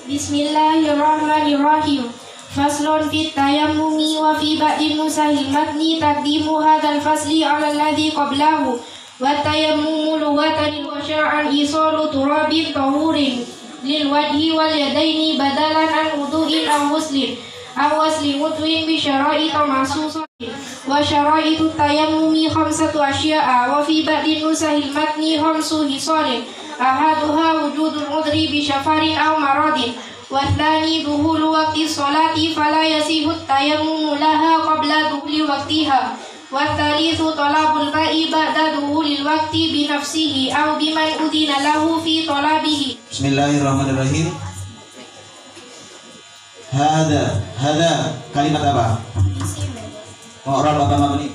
Bismillahirrahmanirrahim. Faslun fit tayammumi wa fi ba'din nusahil matni taqdimu hadzal fasli 'ala alladhi qablahu. Wa tayammumu lughatan wa syar'an isalu turabin tahurin lil wajhi wal yadaini badalan an wudu'in aw ghuslin aw wasli wudhu'in bi syara'ita mahsusatin. Wa syara'itu tayammumi khamsatu asya'a wa fi ba'din nusahil matni khamsu hisalin. Ahaduha wujudul udhri bi syafarin aw maradin. Wathani duhulu waqti sholati fala yasihut tayammumu laha qabla duhuli waqtiha. Wathalithu talabul ma'i ba'da duhulil waqti binafsihi aw biman udhina lahu fi talabihi. Bismillahirrahmanirrahim. Hada kalimat apa? Isim. Mu'rab apa mabni?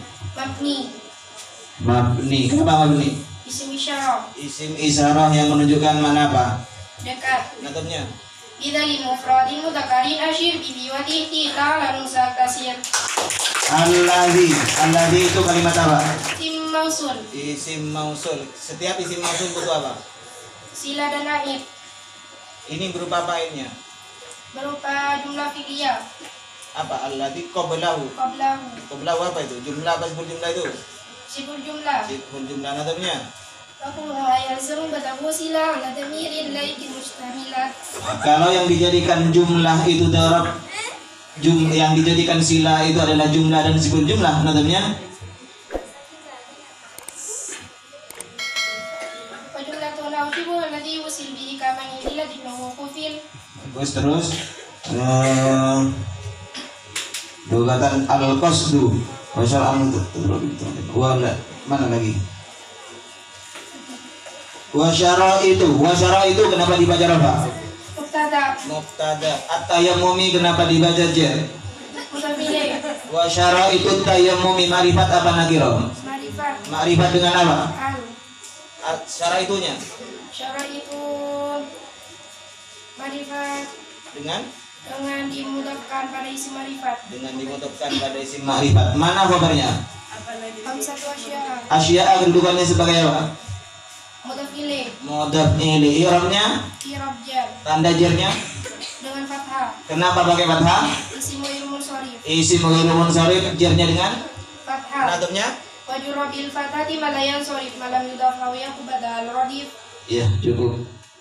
Mabni. Kenapa mabni? Isim isyarah. Isim isyarah yang menunjukkan mana apa? Dekat. Natabnya? Idza li mufradin mudhakkarin asyir bi wa tihti ta'ala nusak tasir. Alladzi itu kalimat apa? Isim mausul. Isim mausul. Setiap isim mausul butuh apa? Sila dan naib. Ini berupa apa akhirnya? Berupa jumlah fi'liyah. Apa? Alladzi qablahu. Qablahu apa itu? Jumlah apa sebut jumlah itu? Sibul jumlah. Sibul jumlah. Natabnya? Kalau yang dijadikan jumlah itu darab, yang dijadikan sila itu adalah jumlah dan sibul jumlah, natabnya? Terus dugatan al-qasdu mana lagi? Wasyara itu kenapa dibaca rafa? Mubtada. At-tayammumi kenapa dibaca jar? Wasyara itu tayammumi ma'rifat apa nakira? Ma'rifat dengan apa? Syara itunya? Syara itu ma'rifat dengan dimudahkan pada isim ma'rifat. Dengan dimudahkan pada isim ma'rifat. Mana khabarnya? Khamsatu asya'a. Asya'a kedudukannya sebagai apa? Mudhaf ilaih. I'rabnya? I'rab jar. Tanda jarnya? Dengan fathah. Kenapa pakai fathah? Isim ghairul munsharif. Isim ghairul munsharif jarnya dengan fathah. Natabnya? Wa jurabil fathati malayan sharif malam yudhaf lahu yaqbada al-radif. Iya, cukup.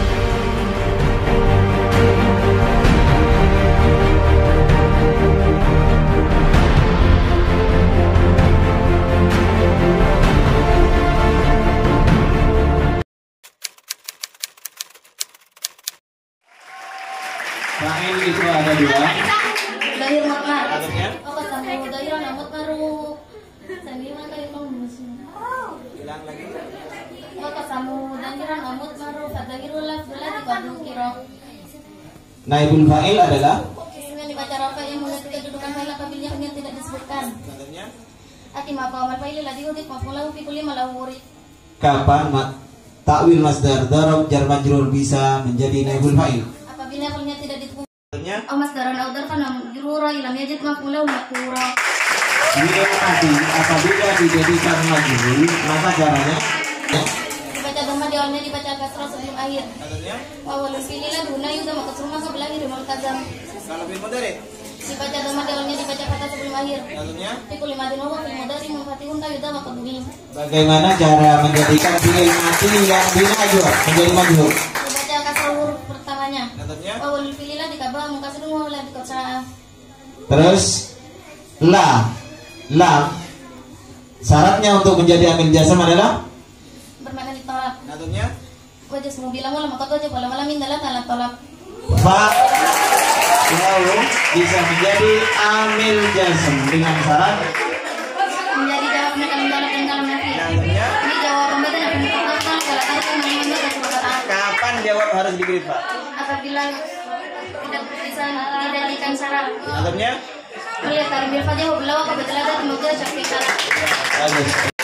Fa'il itu ada dua. Dahir makna. Natabnya? Oh, ketemu dahir namut maru. Sendiri mah kayak pengmusim. Bilang lagi. Oh, ketemu dahir namut maru. Fadahirul lafzul ladzi qad dzukira. Naibul fa'il adalah Isim yang dibaca rafa yang memiliki kedudukan fa'il apabila yang tidak disebutkan. natabnya? Ati maqamul fa'il ladzi udhif maf'ulahu fi kulli malawuri. Kapan takwil masdar darab jar majrur bisa menjadi naibul fa'il? Apabila fa'ilnya tidak ditemukan. Natabnya? Oh, masdaran au darfan majrura ilam yajid maf'ulahu makura. Bila nanti apabila dijadikan majrur maka caranya Dibaca dhamma di awalnya dibaca kasrah sebelum akhir. natabnya? Awalul fi'li la duna yudha makasruma qabla akhir multazam. Kalau bil mudhari Dibaca dhamma di awalnya dibaca fathah sebelum akhir. natabnya? Fikul limadin wa fil mudhari munfatihun ka yudha maqdumi. Bagaimana cara menjadikan fi'il mati yang binajur menjadi majrur? Dibaca kasrah huruf pertamanya. Natabnya? Awalul fi'li la dikabah mukasrun wa la dikasrah. Terus lam syaratnya untuk menjadi amil jazm adalah Bermakna ditolak. natabnya? Wajah semua bilang wala maqad wajah wala malamin dalat ala tolak. Fa lalu bisa menjadi amil jazm dengan syarat Menjadi jawabnya kalam dalat dan kalam nafi. natabnya? Ini jawaban badan akan dikatakan kalau tahu mana dan perkataan. Kapan jawab harus diberi fa? Apabila tidak bisa dijadikan syarat. Natabnya? Melihat tarim bil fajah wa bilawa kebetulan ada kemudian sertifikat. Bagus.